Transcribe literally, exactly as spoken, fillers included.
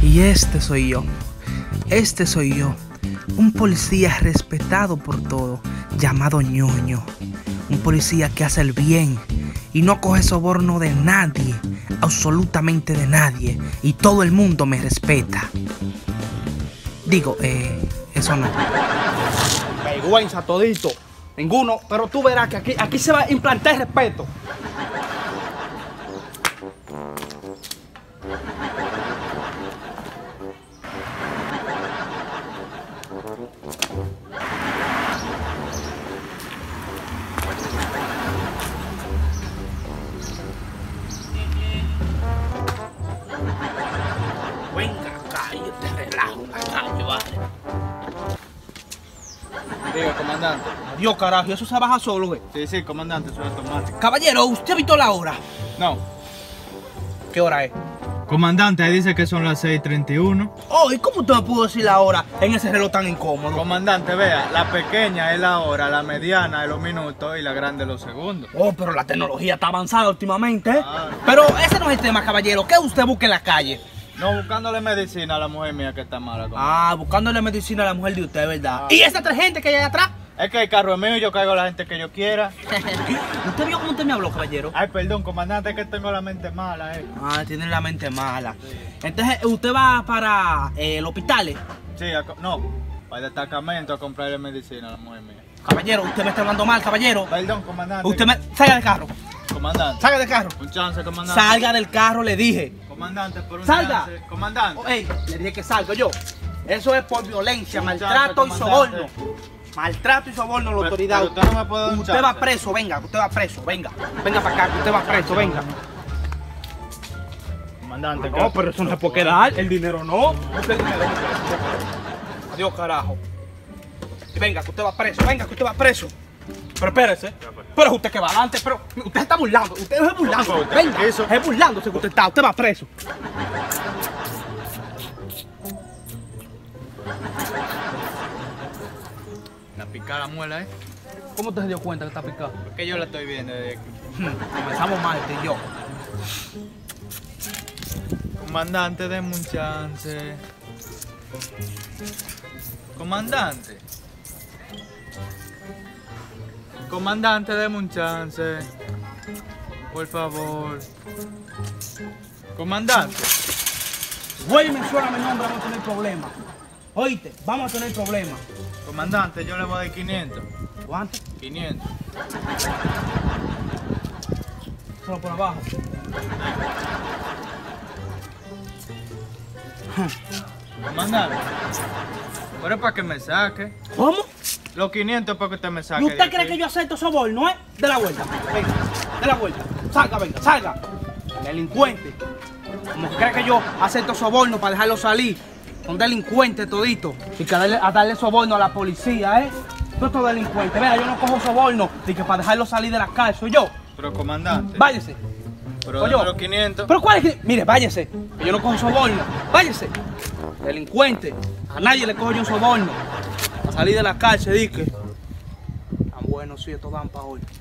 Y este soy yo. Este soy yo. Un policía respetado por todos, llamado Ñoño. Un policía que hace el bien y no coge soborno de nadie, absolutamente de nadie. Y todo el mundo me respeta. Digo, eh, eso no. Vergüenza todito. Ninguno, pero tú verás que aquí, aquí se va a implantar el respeto. Venga acá, yo te relajo la calle, vale. Diga, comandante. Adiós, carajo, eso se baja solo, güey. Sí, sí, comandante, eso es automático. Caballero, ¿usted ha visto la hora? No. ¿Qué hora es? Comandante, ahí dice que son las seis y treinta y uno. Oh, ¿y cómo usted me pudo decir la hora en ese reloj tan incómodo? Comandante, vea, la pequeña es la hora, la mediana es los minutos y la grande los segundos. Oh, pero la tecnología está avanzada últimamente, ¿eh? Ah. Pero ese no es el tema, caballero. ¿Qué usted busca en la calle? No, buscándole medicina a la mujer mía que está mala. Comandante. Ah, buscándole medicina a la mujer de usted, ¿verdad? Ah. ¿Y esa tres gente que hay allá atrás? Es que el carro es mío y yo caigo a la gente que yo quiera. ¿Usted vio cómo usted me habló, caballero? Ay, perdón, comandante, es que tengo la mente mala, eh. Ah, tiene la mente mala. Entonces, ¿usted va para eh, el hospital? Sí, a co- no, para el destacamento a comprarle medicina a la mujer mía. Caballero, usted me está hablando mal, caballero. Perdón, comandante. Usted me... Salga del carro. Comandante. Salga del carro. Un chance, comandante. Salga del carro, le dije. Comandante, por un Salga. chance. Comandante. Oh, ey, le dije que salga yo. Eso es por violencia, Un maltrato y chance, soborno. comandante. Maltrato y soborno a la Pero- autoridad. pero usted no me puede dar un Usted chance. va preso, venga, usted va preso, venga. Venga para acá, que usted va preso, venga. Comandante, No, pero eso no se puede quedar, el dinero no. Usted el dinero no. Adiós, carajo. Y venga, que usted va preso, venga, que usted va preso. Pero espérese. Pero es usted que va adelante, pero usted está burlando, usted no es burlando. ¿Cómo? Venga, ¿Eso? es burlándose que usted está, usted va preso. La pica la muela, eh. ¿Cómo usted se dio cuenta que está picado? Porque yo la estoy viendo desde aquí. Comenzamos mal, usted y yo. Comandante, denme un chance. Comandante. Comandante, denme un chance. Por favor. Comandante. Vuelve y menciona mi nombre, vamos a tener problemas. Oíste, vamos a tener problemas. Comandante, yo le voy a dar quinientos. ¿Cuánto? quinientos. Solo por abajo. Comandante. Pero es para que me saque. ¿Cómo? Los quinientos es para que usted me saque. ¿Y de usted aquí. cree que yo acepto soborno, eh? De la vuelta, venga, de la vuelta. Salga, venga, salga. Delincuente. Como que cree que yo acepto soborno para dejarlo salir. Son delincuentes toditos. Y que darle, a darle soborno a la policía, ¿eh? Todos estos delincuentes. Vea, yo no cojo soborno y que para dejarlo salir de la cárcel soy yo. Pero comandante. Váyase. Pero Oye, dame los quinientos. ¿Pero cuál es que...? Mire, váyase, que yo no cojo soborno. Váyase. Delincuente. A nadie le cojo yo un soborno. A salir de la cárcel, dique. Tan bueno, sí, estos dan para hoy.